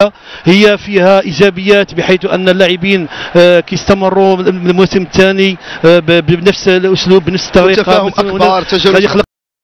صراحه هي فيها ايجابيات، بحيث ان اللاعبين كيستمروا الموسم الثاني بنفس الاسلوب بنفس الطريقه، تفاهم اكبر، تجانس